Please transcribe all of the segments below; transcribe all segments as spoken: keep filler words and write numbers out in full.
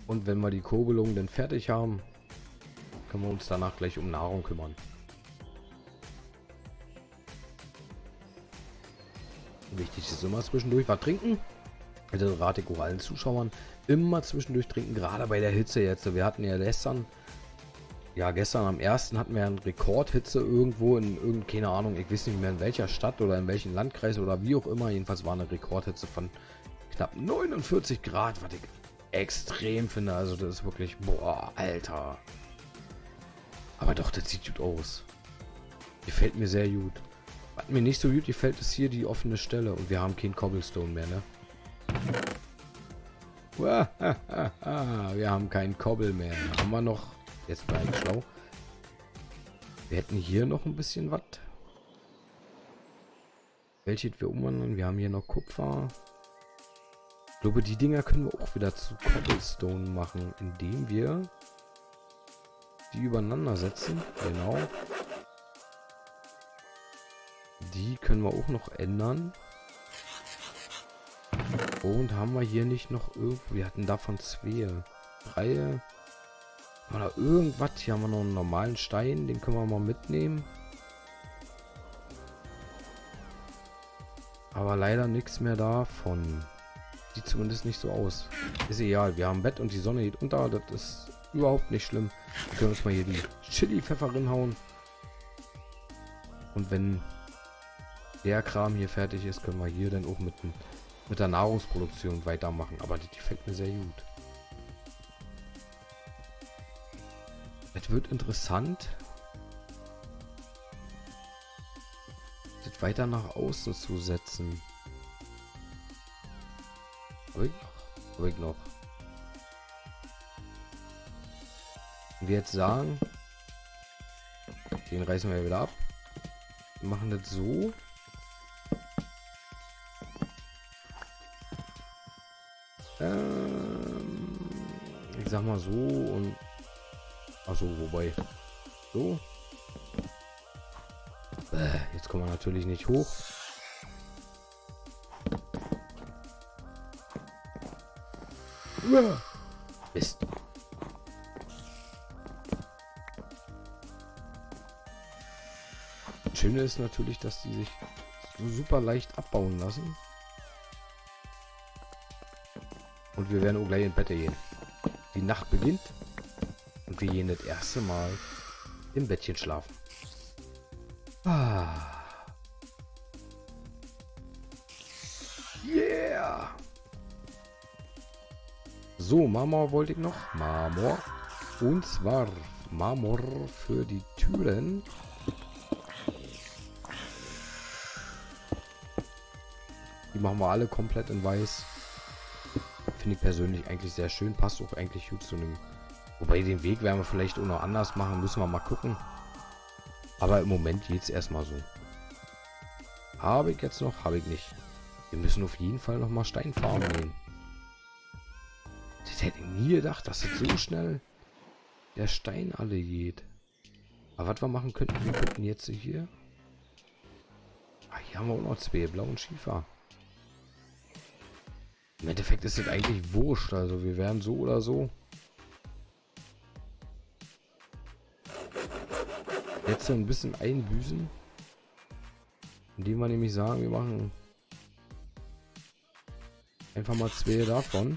Und wenn wir die Kurbelung dann fertig haben, können wir uns danach gleich um Nahrung kümmern. Wichtig ist immer zwischendurch was trinken. Also rate ich auch allen Zuschauern, immer zwischendurch trinken, gerade bei der Hitze jetzt. Wir hatten ja gestern, ja gestern am ersten hatten wir eine Rekordhitze irgendwo in irgendeiner, keine Ahnung, ich weiß nicht mehr in welcher Stadt oder in welchem Landkreis oder wie auch immer. Jedenfalls war eine Rekordhitze von knapp neunundvierzig Grad, was ich extrem finde. Also das ist wirklich, boah, Alter. Aber doch, das sieht gut aus. Gefällt mir sehr gut. Was mir nicht so gut gefällt, ist hier die offene Stelle. Und wir haben keinen Cobblestone mehr, ne? Wir haben keinen Cobble mehr. Haben wir noch... Jetzt bin ich schlau. Wir hätten hier noch ein bisschen was. Welches wir umwandeln. Wir haben hier noch Kupfer. Ich glaube, die Dinger können wir auch wieder zu Cobblestone machen, indem wir die übereinander setzen. Genau. Die können wir auch noch ändern. Und haben wir hier nicht noch irgendwo... Wir hatten davon zwei. Drei. Oder irgendwas. Hier haben wir noch einen normalen Stein. Den können wir mal mitnehmen. Aber leider nichts mehr davon. Sieht zumindest nicht so aus. Ist egal. Wir haben Bett und die Sonne geht unter. Das ist überhaupt nicht schlimm. Wir können uns mal hier die Chili-Pfeffer reinhauen. Und wenn der Kram hier fertig ist, können wir hier dann auch mit, mit der Nahrungsproduktion weitermachen. Aber die gefällt mir sehr gut. Es wird interessant, das weiter nach außen zu setzen. Habe ich noch? Habe ich noch? Und wir jetzt sagen, den reißen wir wieder ab. Wir machen das so. Ähm, ich sag mal so und achso, wobei. So. Bäh, jetzt kommen wir natürlich nicht hoch. Uah. Mist. Das Schöne ist natürlich, dass die sich so super leicht abbauen lassen. Und wir werden auch gleich ins Bett gehen. Die Nacht beginnt. Und wir gehen das erste Mal im Bettchen schlafen. Ah. Yeah. So, Marmor wollte ich noch. Marmor. Und zwar Marmor für die Türen. Die machen wir alle komplett in weiß. Finde ich persönlich eigentlich sehr schön. Passt auch eigentlich gut zu einem... Wobei den Weg werden wir vielleicht auch noch anders machen. Müssen wir mal gucken. Aber im Moment geht es erstmal so. Habe ich jetzt noch? Habe ich nicht. Wir müssen auf jeden Fall noch mal Stein farmen gehen. Das hätte ich nie gedacht, dass es so schnell der Stein alle geht. Aber was wir machen könnten, wir könnten jetzt hier... Ah, hier haben wir auch noch zwei blauen Schiefer. Im Endeffekt ist es eigentlich wurscht. Also wir werden so oder so... Jetzt so ein bisschen einbüßen. Indem wir nämlich sagen, wir machen einfach mal zwei davon.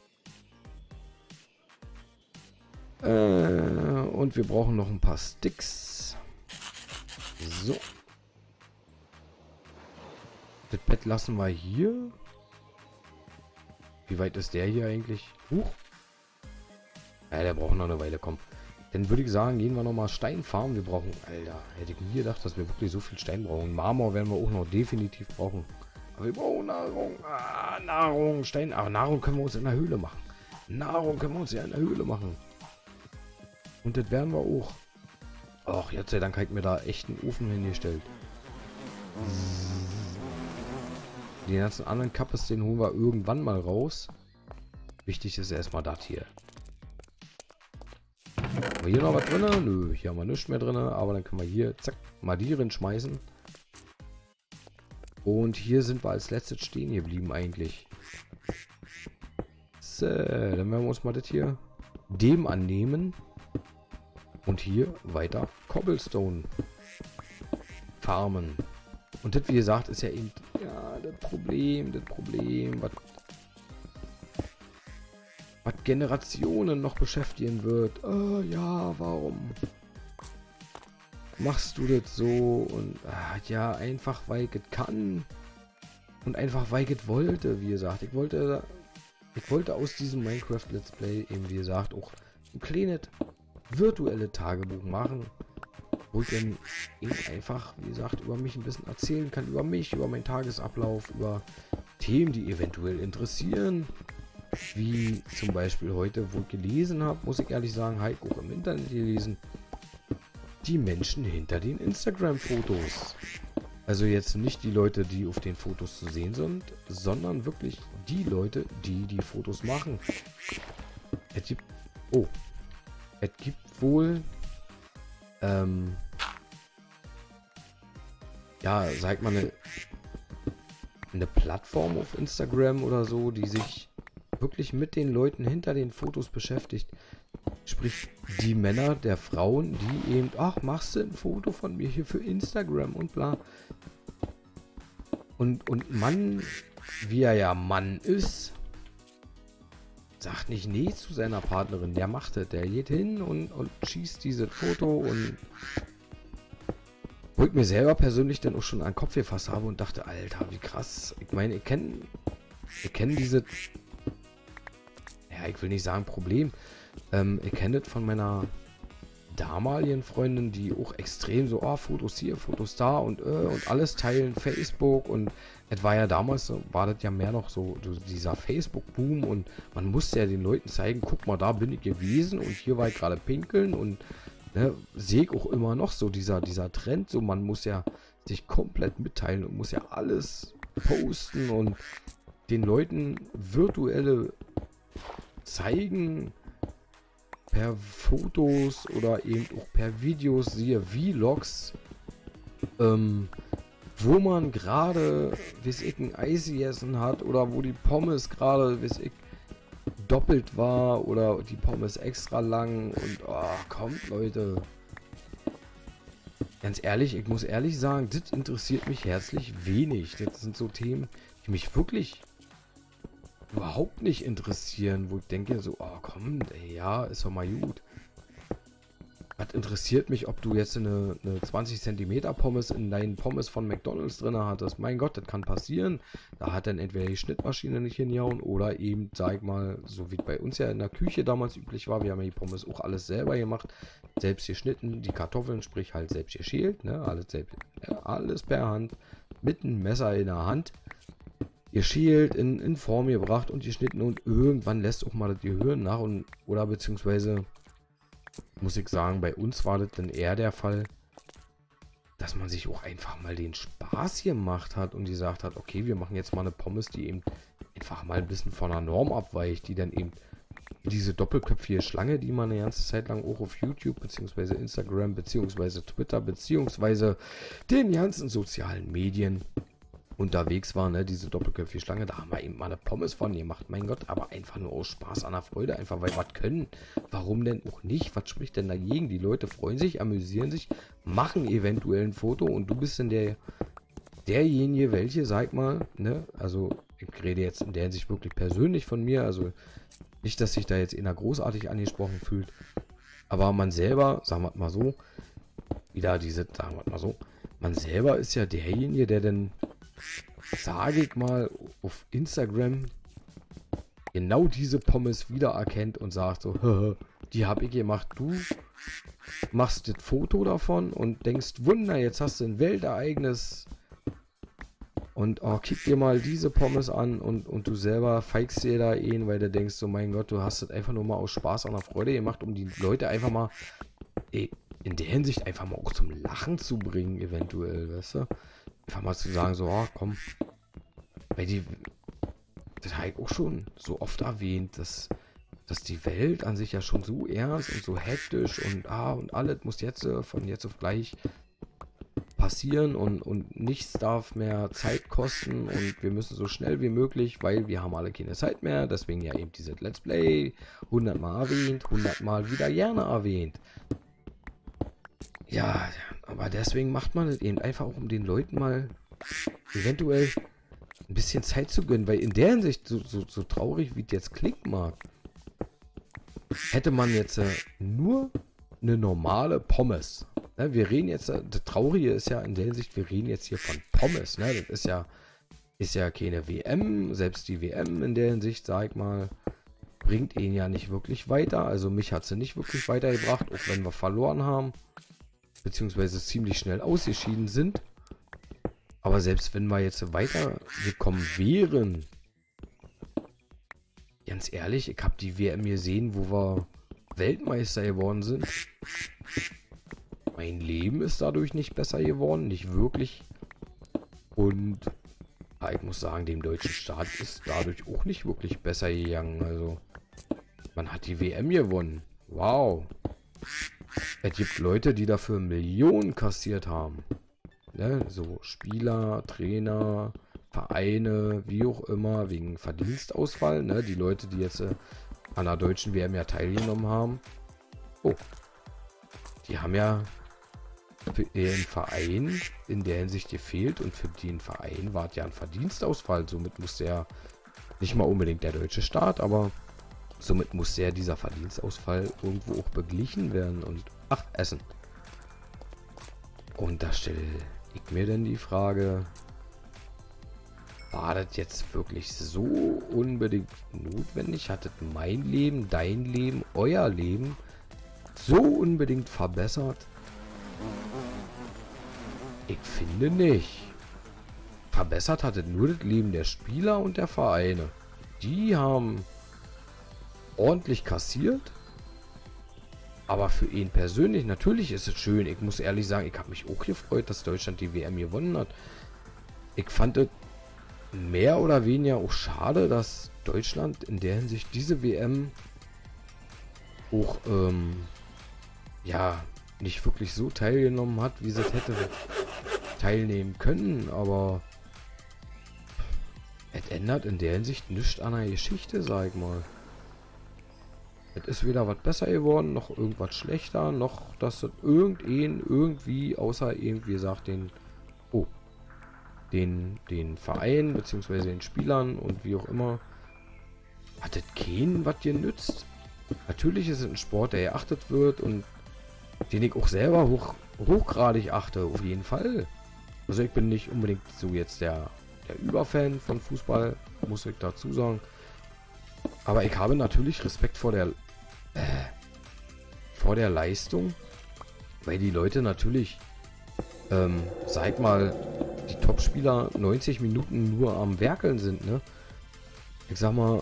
Äh, und wir brauchen noch ein paar Sticks. So. Das Bett lassen wir hier. Wie weit ist der hier eigentlich? Huch. Ja, der braucht noch eine Weile, komm. Dann würde ich sagen, gehen wir nochmal Stein farmen. Wir brauchen, Alter, hätte ich nie gedacht, dass wir wirklich so viel Stein brauchen. Marmor werden wir auch noch definitiv brauchen. Aber wir brauchen Nahrung. Ah, Nahrung, Stein. Aber Nahrung können wir uns in der Höhle machen. Nahrung können wir uns ja in der Höhle machen. Und das werden wir auch. Ach, jetzt sei Dank habe ich mir da echt einen Ofen hingestellt. Die ganzen anderen Kappes, den holen wir irgendwann mal raus. Wichtig ist erstmal das hier. Haben wir hier noch was drin? Nö, hier haben wir nichts mehr drin. Aber dann können wir hier, zack, mal die drin schmeißen. Und hier sind wir als letztes stehen geblieben eigentlich. So, dann werden wir uns mal das hier dem annehmen. Und hier weiter Cobblestone farmen. Und das, wie gesagt, ist ja eben, ja, das Problem, das Problem, was was Generationen noch beschäftigen wird. Oh, ja, warum machst du das so? Und ah, ja, einfach weil ich es kann. Und einfach weil ich es wollte, wie gesagt. Ich wollte, ich wollte aus diesem Minecraft Let's Play eben, wie gesagt, auch ein kleines virtuelle Tagebuch machen, wo ich dann eben einfach, wie gesagt, über mich ein bisschen erzählen kann, über mich, über meinen Tagesablauf, über Themen, die eventuell interessieren, wie zum Beispiel heute, wo ich gelesen habe, muss ich ehrlich sagen, habe ich auch im Internet gelesen, die Menschen hinter den Instagram-Fotos. Also jetzt nicht die Leute, die auf den Fotos zu sehen sind, sondern wirklich die Leute, die die Fotos machen. Es gibt, oh, es gibt wohl, ähm, ja, sag mal, eine, eine Plattform auf Instagram oder so, die sich wirklich mit den Leuten hinter den Fotos beschäftigt. Sprich, die Männer der Frauen, die eben, ach, machst du ein Foto von mir hier für Instagram und bla. Und, und Mann, wie er ja Mann ist, sagt nicht nee zu seiner Partnerin, der macht das, der geht hin und, und schießt dieses Foto und wo ich mir selber persönlich dann auch schon an den Kopf gefasst habe und dachte, Alter, wie krass. Ich meine, ich kenne ich kenne diese, ja, ich will nicht sagen Problem, ähm, ich kenne das von meiner damaligen Freundin, die auch extrem so, oh, Fotos hier, Fotos da und äh, und alles teilen, Facebook und es war ja damals, so, war das ja mehr noch so, so dieser Facebook-Boom und man musste ja den Leuten zeigen, guck mal, da bin ich gewesen und hier war ich gerade pinkeln und ne, sehe ich auch immer noch so dieser, dieser Trend, so man muss ja sich komplett mitteilen und muss ja alles posten und den Leuten virtuelle zeigen, per Fotos oder eben auch per Videos, siehe Vlogs, ähm, wo man gerade, weiß ich, ein Eis gegessen hat oder wo die Pommes gerade, weiß ich, doppelt war oder die Pommes extra lang und, oh, kommt Leute. Ganz ehrlich, ich muss ehrlich sagen, das interessiert mich herzlich wenig. Das sind so Themen, die mich wirklich überhaupt nicht interessieren, wo ich denke so, oh komm, ey, ja, ist doch mal gut. Was interessiert mich, ob du jetzt eine, eine zwanzig Zentimeter Pommes in deinen Pommes von McDonald's drin hattest? Mein Gott, das kann passieren. Da hat dann entweder die Schnittmaschine nicht hingehauen oder eben, sag ich mal, so wie bei uns ja in der Küche damals üblich war, wir haben ja die Pommes auch alles selber gemacht, selbst geschnitten, die Kartoffeln, sprich halt selbst geschält, ne, alles selbst, ja, alles per Hand, mit einem Messer in der Hand. Geschält, in, in Form gebracht und geschnitten und irgendwann lässt auch mal das Gehirn nach und oder beziehungsweise muss ich sagen, bei uns war das dann eher der Fall, dass man sich auch einfach mal den Spaß gemacht hat und gesagt hat, okay, wir machen jetzt mal eine Pommes, die eben einfach mal ein bisschen von der Norm abweicht, die dann eben diese doppelköpfige Schlange, die man eine ganze Zeit lang auch auf YouTube beziehungsweise Instagram beziehungsweise Twitter beziehungsweise den ganzen sozialen Medien unterwegs war, ne, diese doppelköpfige Schlange, da haben wir eben mal eine Pommes von gemacht, mein Gott, aber einfach nur aus Spaß an der Freude, einfach weil wir was können. Warum denn auch nicht? Was spricht denn dagegen? Die Leute freuen sich, amüsieren sich, machen eventuell ein Foto und du bist dann der, derjenige, welche, sag mal, ne, also ich rede jetzt in der Hinsicht wirklich persönlich von mir, also nicht, dass sich da jetzt einer großartig angesprochen fühlt, aber man selber, sagen wir mal so, wieder diese, sagen wir mal so, man selber ist ja derjenige, der dann, sage ich mal, auf Instagram genau diese Pommes wiedererkennt und sagt so, die habe ich gemacht, du machst das Foto davon und denkst, Wunder, jetzt hast du ein Weltereignis und oh, kick dir mal diese Pommes an und, und du selber feigst dir da ein, weil du denkst so, mein Gott, du hast das einfach nur mal aus Spaß an der Freude gemacht, um die Leute einfach mal, ey, in der Hinsicht einfach mal auch zum Lachen zu bringen, eventuell, weißt du? Einfach mal zu sagen, so, oh, komm. Weil die, das habe ich auch schon so oft erwähnt, dass, dass die Welt an sich ja schon so ernst und so hektisch und ah, und alles muss jetzt von jetzt auf gleich passieren und, und nichts darf mehr Zeit kosten und wir müssen so schnell wie möglich, weil wir haben alle keine Zeit mehr, deswegen ja eben diese Let's Play hundert Mal erwähnt, hundert Mal wieder gerne erwähnt. Ja, aber deswegen macht man es eben einfach auch, um den Leuten mal eventuell ein bisschen Zeit zu gönnen, weil in der Hinsicht, so, so, so traurig wie es jetzt klingt mag, hätte man jetzt äh, nur eine normale Pommes. Ne, wir reden jetzt, äh, das Traurige ist ja in der Hinsicht, wir reden jetzt hier von Pommes. Ne? Das ist ja, ist ja keine W M, selbst die W M in der Hinsicht, sag ich mal, bringt ihn ja nicht wirklich weiter. Also mich hat sie nicht wirklich weitergebracht, auch wenn wir verloren haben, beziehungsweise ziemlich schnell ausgeschieden sind. Aber selbst wenn wir jetzt weitergekommen wären, ganz ehrlich, ich habe die W M gesehen, wo wir Weltmeister geworden sind. Mein Leben ist dadurch nicht besser geworden, nicht wirklich. Und ja, ich muss sagen, dem deutschen Staat ist dadurch auch nicht wirklich besser gegangen. Also, man hat die W M gewonnen. Wow. Es gibt Leute, die dafür Millionen kassiert haben. Ne? So Spieler, Trainer, Vereine, wie auch immer, wegen Verdienstausfall. Ne? Die Leute, die jetzt äh, an der deutschen W M ja teilgenommen haben. Oh. Die haben ja für ihren Verein in der Hinsicht gefehlt und für den Verein war es ja ein Verdienstausfall. Somit musste ja nicht mal unbedingt der deutsche Staat, aber somit musste ja dieser Verdienstausfall irgendwo auch beglichen werden und ach, Essen. Und da stelle ich mir denn die Frage, war das jetzt wirklich so unbedingt notwendig? Hat das mein Leben, dein Leben, euer Leben so unbedingt verbessert? Ich finde nicht. Verbessert hat es nur das Leben der Spieler und der Vereine. Die haben ordentlich kassiert. Aber für ihn persönlich, natürlich ist es schön. Ich muss ehrlich sagen, ich habe mich auch gefreut, dass Deutschland die W M gewonnen hat. Ich fand es mehr oder weniger auch schade, dass Deutschland in der Hinsicht diese W M auch ähm, ja nicht wirklich so teilgenommen hat, wie sie es hätte teilnehmen können, aber es ändert in der Hinsicht nichts an der Geschichte, sag ich mal. Es ist weder was besser geworden, noch irgendwas schlechter, noch dass es irgendein irgendwie, außer irgendwie gesagt den, oh, den, den Verein, beziehungsweise den Spielern und wie auch immer, hat es keinen was genützt. Natürlich ist es ein Sport, der geachtet wird und den ich auch selber hoch, hochgradig achte, auf jeden Fall. Also ich bin nicht unbedingt so jetzt der, der Überfan von Fußball, muss ich dazu sagen. Aber ich habe natürlich Respekt vor der äh, vor der Leistung, weil die Leute natürlich, ähm, sag mal, die Topspieler neunzig Minuten nur am Werkeln sind, ne? Ich sag mal,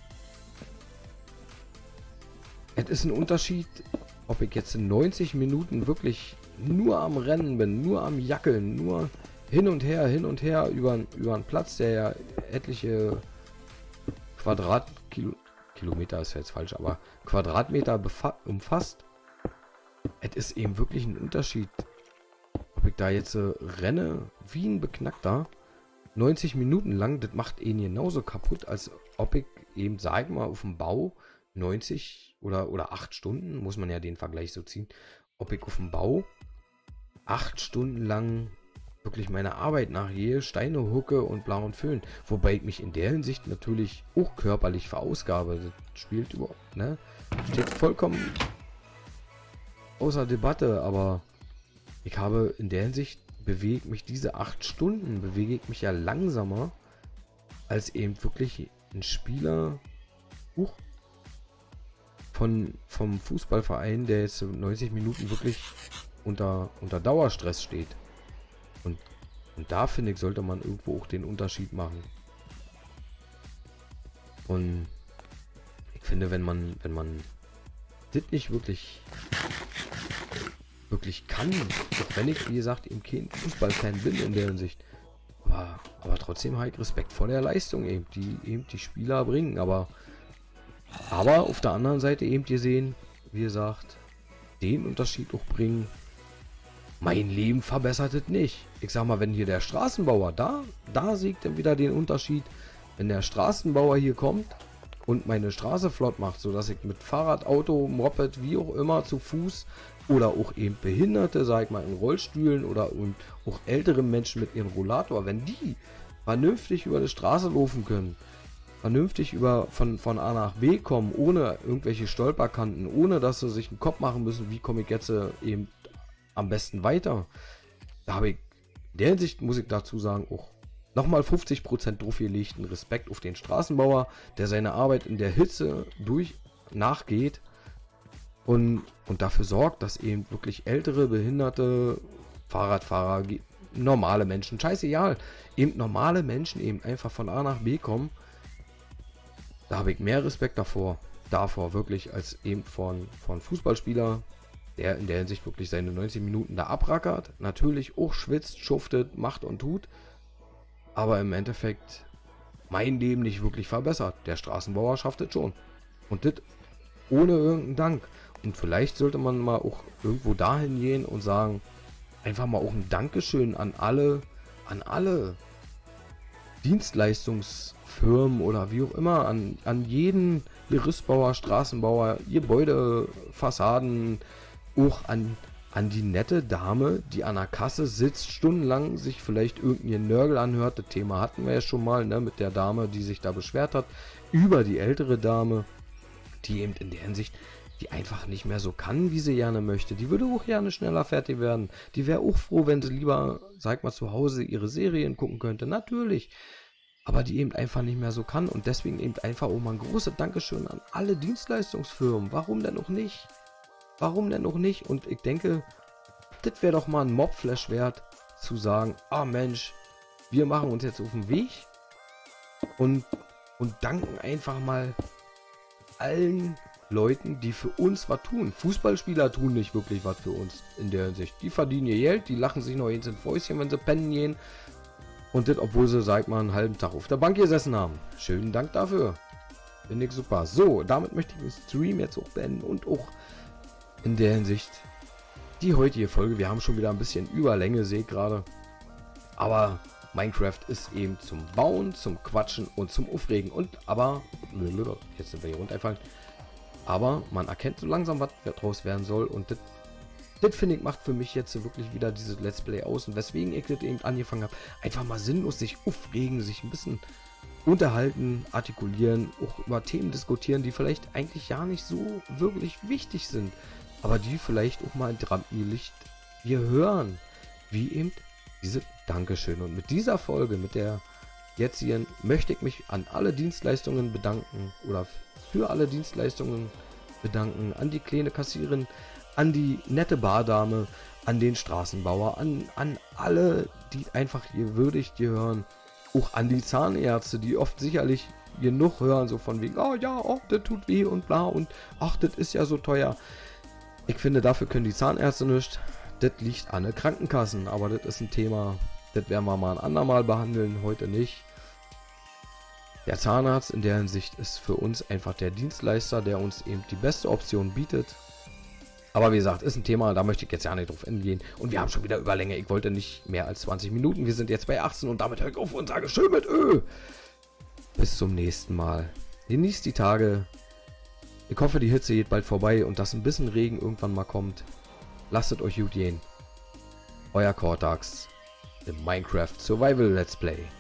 es ist ein Unterschied, ob ich jetzt in neunzig Minuten wirklich nur am Rennen bin, nur am Jackeln, nur hin und her, hin und her über, über einen Platz, der ja etliche Quadratkilometer, Kilometer ist jetzt falsch, aber Quadratmeter umfasst. Es ist eben wirklich ein Unterschied, ob ich da jetzt äh, renne wie ein Beknackter, neunzig Minuten lang, das macht ihn genauso kaputt, als ob ich eben, sag mal, auf dem Bau neunzig oder, oder acht Stunden, muss man ja den Vergleich so ziehen, ob ich auf dem Bau acht Stunden lang wirklich meine Arbeit nachgehe, Steine hucke und bla und füllen. Wobei ich mich in der Hinsicht natürlich auch körperlich verausgabe. Das spielt überhaupt, ne? Steht vollkommen außer Debatte, aber ich habe in der Hinsicht, bewege mich diese acht Stunden, bewege ich mich ja langsamer als eben wirklich ein Spieler uh, von, vom Fußballverein, der jetzt neunzig Minuten wirklich unter, unter Dauerstress steht. Und, und da finde ich, sollte man irgendwo auch den Unterschied machen. Und ich finde, wenn man, wenn man das nicht wirklich wirklich kann, auch wenn ich, wie gesagt, eben kein Fußballfan bin in der Hinsicht, aber, aber trotzdem halt Respekt vor der Leistung eben, die eben die Spieler bringen, aber aber auf der anderen Seite eben gesehen, wie gesagt, den Unterschied auch bringen, mein Leben verbessert es nicht. Ich sag mal, wenn hier der Straßenbauer, da, da sieht er wieder den Unterschied. Wenn der Straßenbauer hier kommt und meine Straße flott macht, sodass ich mit Fahrrad, Auto, Moped, wie auch immer, zu Fuß oder auch eben Behinderte, sag ich mal, in Rollstühlen oder und auch ältere Menschen mit ihrem Rollator, wenn die vernünftig über die Straße laufen können, vernünftig über von, von A nach B kommen, ohne irgendwelche Stolperkanten, ohne dass sie sich einen Kopf machen müssen, wie komme ich jetzt äh, eben am besten weiter. Da habe ich in der Hinsicht, muss ich dazu sagen, auch nochmal fünfzig Prozent drauf gelegten Respekt auf den Straßenbauer, der seine Arbeit in der Hitze durch nachgeht und, und dafür sorgt, dass eben wirklich ältere, behinderte Fahrradfahrer, normale Menschen, scheißegal, eben normale Menschen eben einfach von A nach B kommen. Da habe ich mehr Respekt davor, davor wirklich, als eben von, von Fußballspieler, der in der Hinsicht wirklich seine neunzig Minuten da abrackert, natürlich auch schwitzt, schuftet, macht und tut, aber im Endeffekt mein Leben nicht wirklich verbessert. Der Straßenbauer schafft es schon. Und das ohne irgendeinen Dank. Und vielleicht sollte man mal auch irgendwo dahin gehen und sagen, einfach mal auch ein Dankeschön an alle, an alle Dienstleistungsfirmen oder wie auch immer, an, an jeden Gerüstbauer, Straßenbauer, Gebäude, Fassaden, auch an, an die nette Dame, die an der Kasse sitzt, stundenlang sich vielleicht irgendein Nörgel anhört. Das Thema hatten wir ja schon mal, ne, mit der Dame, die sich da beschwert hat, über die ältere Dame, die eben in der Hinsicht, die einfach nicht mehr so kann, wie sie gerne möchte. Die würde auch gerne schneller fertig werden. Die wäre auch froh, wenn sie lieber, sag mal, zu Hause ihre Serien gucken könnte. Natürlich. Aber die eben einfach nicht mehr so kann. Und deswegen eben einfach auch mal ein großes Dankeschön an alle Dienstleistungsfirmen. Warum denn auch nicht? Warum denn auch nicht? Und ich denke, das wäre doch mal ein Mobflash wert, zu sagen, ah Mensch, wir machen uns jetzt auf den Weg und, und danken einfach mal allen Leuten, die für uns was tun. Fußballspieler tun nicht wirklich was für uns in der Hinsicht. Die verdienen ihr Geld, die lachen sich noch ins Fäustchen, wenn sie pennen gehen. Und das, obwohl sie, sag mal, einen halben Tag auf der Bank gesessen haben. Schönen Dank dafür. Finde ich super. So, damit möchte ich den Stream jetzt auch beenden und auch in der Hinsicht die heutige Folge. Wir haben schon wieder ein bisschen Überlänge, sehe ich gerade. Aber Minecraft ist eben zum Bauen, zum Quatschen und zum Aufregen. Und aber, jetzt sind wir hier runtergefallen. Aber man erkennt so langsam, was daraus werden soll. Und das, das finde ich, macht für mich jetzt wirklich wieder dieses Let's Play aus. Und weswegen ich das eben angefangen habe, einfach mal sinnlos sich aufregen, sich ein bisschen unterhalten, artikulieren, auch über Themen diskutieren, die vielleicht eigentlich ja nicht so wirklich wichtig sind. Aber die vielleicht auch mal in Rampenlicht wir hören. Wie eben diese Dankeschön. Und mit dieser Folge, mit der jetzigen, möchte ich mich an alle Dienstleistungen bedanken. Oder für alle Dienstleistungen bedanken. An die kleine Kassiererin, an die nette Bardame, an den Straßenbauer, an, an alle, die einfach hier würdig hier hören. Auch an die Zahnärzte, die oft sicherlich genug hören, so von wegen, oh ja, oh, das tut weh und bla und ach, das ist ja so teuer. Ich finde, dafür können die Zahnärzte nicht. Das liegt an den Krankenkassen, aber das ist ein Thema, das werden wir mal ein andermal behandeln, heute nicht. Der Zahnarzt in der Hinsicht ist für uns einfach der Dienstleister, der uns eben die beste Option bietet. Aber wie gesagt, ist ein Thema, da möchte ich jetzt ja nicht drauf eingehen. Und wir haben schon wieder Überlänge. Ich wollte nicht mehr als zwanzig Minuten. Wir sind jetzt bei achtzehn und damit höre ich auf und sage schön mit Ö. Bis zum nächsten Mal. Genießt die Tage. Ich hoffe, die Hitze geht bald vorbei und dass ein bisschen Regen irgendwann mal kommt. Lasst es euch gut gehen. Euer Cortax im Minecraft Survival Let's Play.